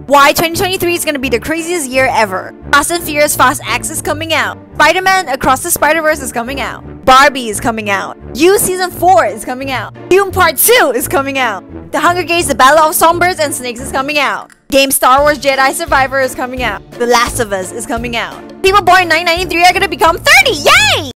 Why 2023 is gonna be the craziest year ever. Fast and Furious Fast X is coming out. Spider-Man Across the Spider-Verse is coming out. Barbie is coming out. You Season 4 is coming out. Dune Part 2 is coming out. The Hunger Games The Battle of Songbirds and Snakes is coming out. Game Star Wars Jedi Survivor is coming out. The Last of Us is coming out. People born in 1993 are gonna become 30! Yay!